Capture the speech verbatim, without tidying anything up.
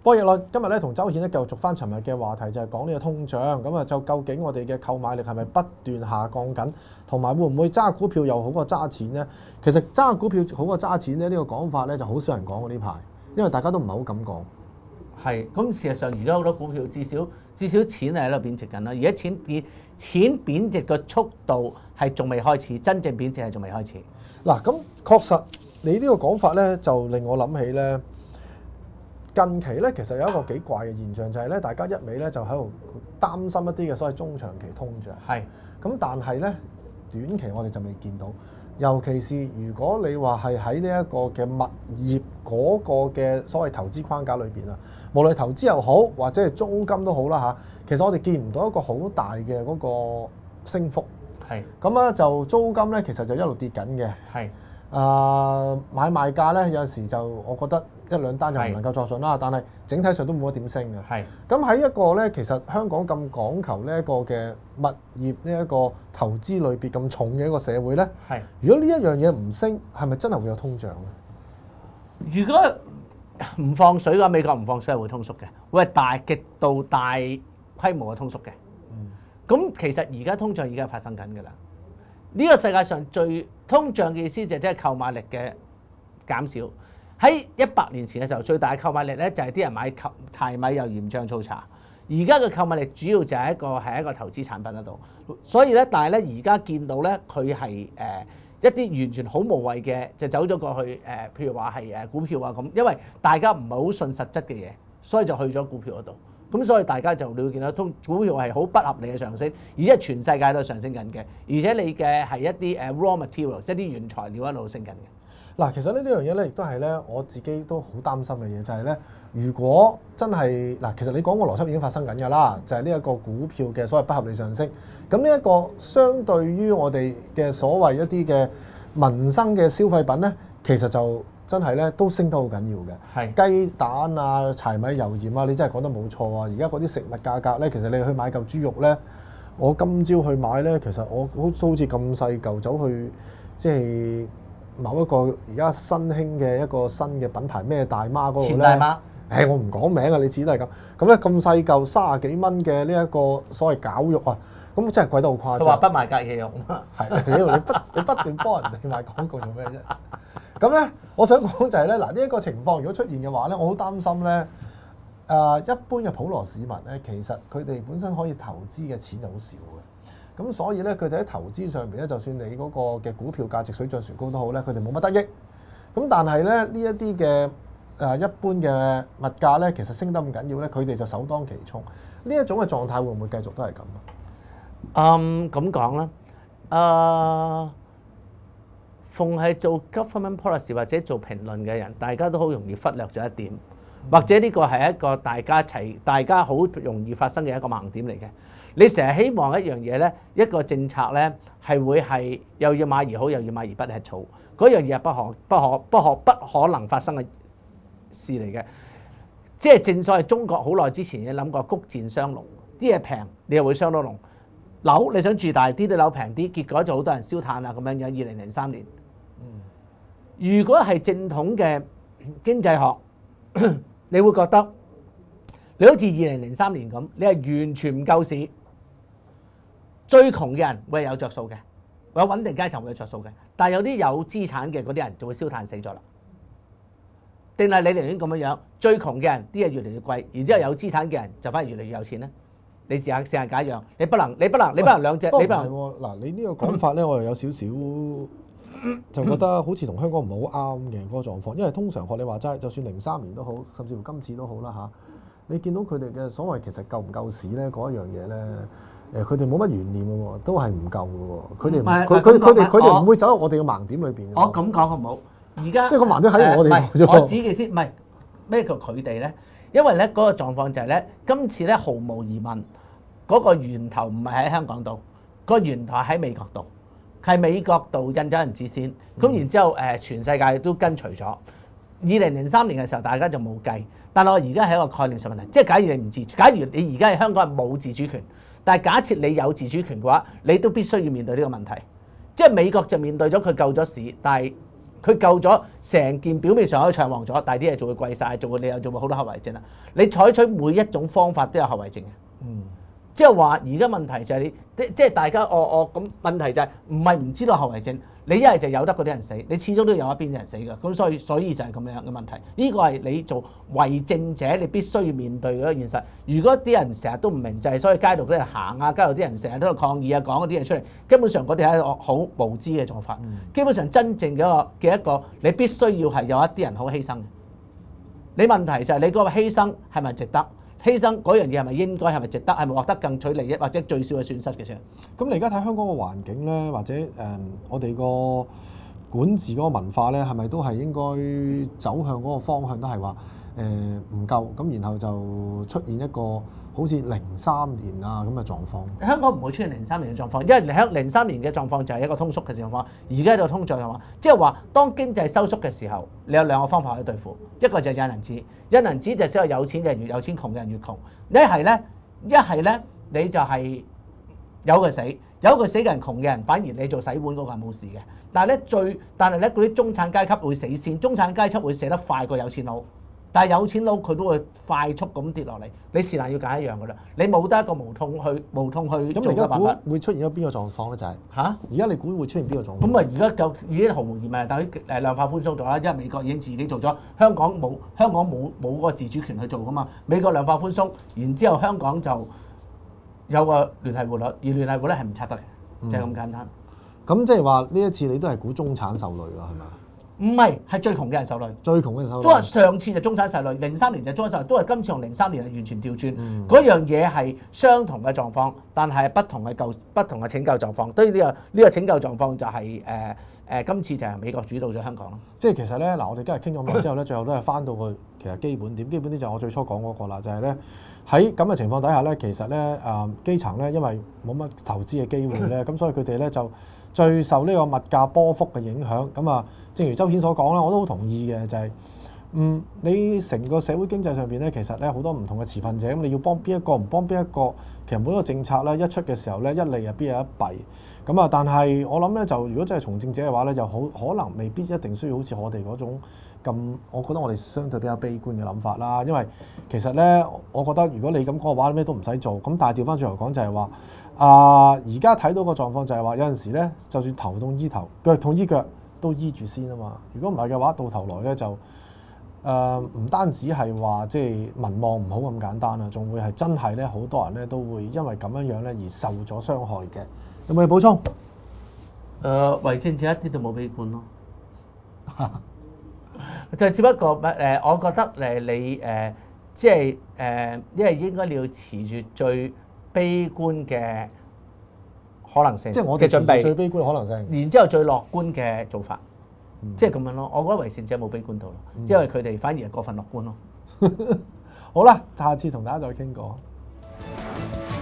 波奕律今日咧同周顯咧繼續續翻尋日嘅話題，就係講呢個通脹。咁啊，就究竟我哋嘅購買力係咪不斷下降緊，同埋會唔會揸股票又好過揸錢咧？其實揸股票好過揸錢咧，呢、呢個講法咧就好少人講嘅呢排，因為大家都唔係好敢講。 係，咁事實上而家好多股票至少至少錢係喺度貶值緊啦。而家錢貶錢貶值嘅速度係仲未開始，真正貶值係仲未開始。 嗱，咁確實你呢個講法咧，就令我諗起咧。近期咧，其實有一個幾怪嘅現象，就係咧，大家一味咧就喺度擔心一啲嘅所謂中長期通脹。 係。 咁但係咧，短期我哋就未見到。尤其是如果你話係喺呢一個嘅物業嗰個嘅所謂投資框架裏邊啊，無論投資又好，或者係租金都好啦嚇，其實我哋見唔到一個好大嘅嗰個升幅。 係。 咁啊，就租金咧，其實就一路跌緊嘅。 係。 啊、呃，買賣價咧，有時就我覺得一兩單就唔能夠作準啦，但係整體上都冇乜點升嘅。係。咁喺一個咧，其實香港咁講求呢一個嘅物業呢一個投資類別咁重嘅一個社會咧，係。如果呢一樣嘢唔升，係咪真係會有通脹咧？ 如果唔放水嘅話，美國唔放水係會通縮嘅，會係大極度大規模嘅通縮嘅。嗯。咁其實而家通脹已經係發生緊㗎啦。呢個世界上最通脹嘅意思就即係購買力嘅減少。喺一百年前嘅時候，最大嘅購買力咧就係啲人買柴米油鹽醬醋茶。而家嘅購買力主要就係一個係一個投資產品喺度。所以咧，但係咧而家見到咧佢係誒一啲完全好無謂嘅，就走咗過去誒、呃，譬如話係誒股票啊咁，因為大家唔係好信實質嘅嘢，所以就去咗股票嗰度。咁所以大家就你會見到通股票係好不合理嘅上升，而且全世界都上升緊嘅，而且你嘅係一啲誒 raw materials， 一啲原材料一路升緊嘅。 嗱，其實呢呢樣嘢咧，亦都係咧我自己都好擔心嘅嘢，就係咧，如果真係嗱，其實你講個邏輯已經發生緊㗎啦，就係呢一個股票嘅所謂不合理上升。咁呢一個相對於我哋嘅所謂一啲嘅民生嘅消費品咧，其實就真係咧都升得好緊要嘅，係雞蛋啊、柴米油鹽啊，你真係講得冇錯啊！而家嗰啲食物價格咧，其實你去買嚿豬肉咧，我今朝去買咧，其實我好好似咁細嚿走去，即係某一個而家新興嘅一個新嘅品牌咩大媽嗰度咧，前大媽， 誒我唔講名啊，你始都係咁。咁咧咁細嚿三十幾蚊嘅呢一個所謂絞肉啊，咁真係貴得好誇張。 佢話不賣隔夜肉， 係你你不你不斷幫人哋賣廣告做咩啫？咁咧，我想講就係咧，嗱呢一個情況如果出現嘅話咧，我好擔心咧。誒、呃，一般嘅普羅市民咧，其實佢哋本身可以投資嘅錢就好少嘅。咁所以咧，佢哋喺投資上邊咧，就算你嗰個嘅股票價值水漲船高都好咧，佢哋冇乜得益。咁但係咧，呢一啲嘅誒一般嘅物價咧，其實升得咁緊要咧，佢哋就首當其衝。呢一種嘅狀態會唔會繼續都係咁啊？ 嗯，咁講啦，誒、呃。逢係做 government policy 或者做評論嘅人，大家都好容易忽略咗一點，或者呢個係一個大家齊、大家好容易發生嘅一個盲點嚟嘅。你成日希望一樣嘢咧，一個政策咧係會係又要馬兒好，又要馬兒不吃草，嗰樣嘢係不可、不可、不可、不可能發生嘅事嚟嘅。即係正所謂中國好耐之前你諗過谷賤傷農，啲嘢平你又會傷到農。樓你想住大啲，啲樓平啲，結果就好多人燒炭啊咁樣樣。二零零三年。如果係正統嘅經濟學，你會覺得你好似二零零三年咁，你係完全唔夠市，最窮嘅人會係有着數嘅，有穩定階層會有着數嘅，但係有啲有資產嘅嗰啲人就會燒炭死咗啦。定係你寧願咁樣樣，最窮嘅人啲嘢越嚟越貴，然之後有資產嘅人就反而越嚟越有錢咧？你試下試下解樣，你不能你不能你不能兩隻，你不能嗱，你呢個講法咧，我又有少少。就覺得好似同香港唔係好啱嘅嗰個狀況，因為通常學你話齋，就算零三年都好，甚至乎今次都好啦嚇。你見到佢哋嘅所謂其實夠唔夠市咧嗰一樣嘢咧，誒佢哋冇乜懸念嘅喎，都係唔夠嘅喎。佢哋佢佢佢哋佢哋唔會走入我哋嘅盲點裏邊。 我咁講好唔好？而家即係個盲點喺我哋。 唔係，我指嘅先，唔係咩叫佢哋咧？因為咧嗰個狀況就係咧，今次咧毫無疑問，嗰個源頭唔係喺香港度，個源頭喺美國度。係美國度印咗銀紙先，咁然之後誒全世界都跟隨咗。二零零三年嘅時候，大家就冇計。但係我而家係一個概念上問題，即係假如你唔自主，假如你而家喺香港係冇自主權，但係假設你有自主權嘅話，你都必須要面對呢個問題。即係美國就面對咗佢救咗市，但係佢救咗成件表面上可以暢旺咗，但係啲嘢就會貴晒，就會你又做會好多後遺症啦。你採取每一種方法都有後遺症嘅。 嗯。 即係話而家問題就係你，即係大家我我咁問題就係唔係唔知道後遺症，你一係就由得嗰啲人死，你始終都有一邊啲人死㗎，咁所以所以就係咁樣嘅問題。呢個係你做為政者你必須要面對嘅一個現實。如果啲人成日都唔明就係，所以街度啲人行啊，街度啲人成日都喺度抗議啊，講嗰啲嘢出嚟，根本上嗰啲係一個好無知嘅做法。 嗯、 基本上真正嘅一個嘅一個，你必須要係有一啲人好犧牲嘅。你問題就係你嗰個犧牲係咪值得？犧牲嗰樣嘢係咪應該，係咪值得，係咪獲得更取利益或者最少嘅損失嘅啫？ 咁你而家睇香港個環境咧，或者誒、呃、我哋個管治嗰個文化咧，係咪都係應該走向嗰個方向都係話誒唔夠，咁然後就出現一個好似零三年啊咁嘅狀況？香港唔會出現零三年嘅狀況，因為喺零三年嘅狀況就係一個通縮嘅狀況，而家就通脹嘅話，即係話當經濟收縮嘅時候，你有兩個方法可以對付，一個就係印銀紙，印銀紙就只有有錢嘅人越有錢，窮嘅人越窮。一係咧，一係咧，你就係有佢死，有佢死嘅人，窮嘅人反而你做洗碗嗰個係冇事嘅。但係咧最，但係咧嗰啲中產階級會死先，中產階級會死得快過有錢佬。但係有錢佬佢都會快速咁跌落嚟，你是但要揀一樣噶啦，你冇得一個無痛去無痛去做嘅辦法。 會出現咗邊個狀況咧？就係嚇， 而家你估會出現邊個狀況？ 咁啊，而家就已經毫無疑問，等於誒量化寬鬆咗啦，因為美國已經自己做咗，香港冇香港冇冇嗰個自主權去做噶嘛。美國量化寬鬆，然之後香港就有個聯繫匯率，而聯繫匯率係唔拆得嘅，嗯、就係咁簡單。 咁即係話呢一次你都係估中產受累啦，係咪？ 唔係，係最窮嘅人受累。 最窮嘅人受累。 都係上次就中產受累，零三年就中產受累，都係今次同零三年係完全調轉。嗰、嗯、樣嘢係相同嘅狀況，但係不同嘅救不同嘅拯救狀況。當然呢個呢、呢個拯救狀況就係誒誒，今次就係美國主導咗香港咯。 即係其實咧，嗱，我哋今日傾咗咁耐之後咧，最後都係翻到個其實基本點。基本點就係我最初講嗰個啦，就係咧喺咁嘅情況底下咧，其實咧誒、呃、基層咧，因為冇乜投資嘅機會咧，咁所以佢哋咧就最受呢個物價波幅嘅影響。咁啊，正如周顯所講啦，我都好同意嘅，就係、是、嗯，你成個社會經濟上邊咧，其實咧好多唔同嘅持份者，咁你要幫邊一個唔幫邊一個，其實每一個政策咧一出嘅時候咧，一利啊必有一弊。咁啊，但係我諗咧，就如果真係從政者嘅話咧，就好可能未必一定需要好似我哋嗰種咁，我覺得我哋相對比較悲觀嘅諗法啦。因為其實咧，我覺得如果你咁講嘅話，咩都唔使做。咁但係調翻轉頭講就係話，啊而家睇到個狀況就係話，有陣時咧，就算頭痛醫頭，腳痛醫腳，都醫住先啊嘛。如果唔係嘅話，到頭來咧就誒唔、呃、單止係話即係民望唔好咁簡單啦，仲會係真係咧好多人咧都會因為咁樣樣咧而受咗傷害嘅。有冇嘢補充？誒、 呃，為政者一啲都冇悲觀咯，就只不過誒、呃，我覺得誒你誒、呃，即係誒、呃，因為應該你要持住最悲觀嘅可能性， 即係我哋準備最悲觀嘅可能性， 然之後最樂觀嘅做法， 嗯、 即係咁樣咯。我覺得為政者冇悲觀到咯，嗯、因為佢哋反而係過分樂觀咯。 好啦，下次同大家再傾過。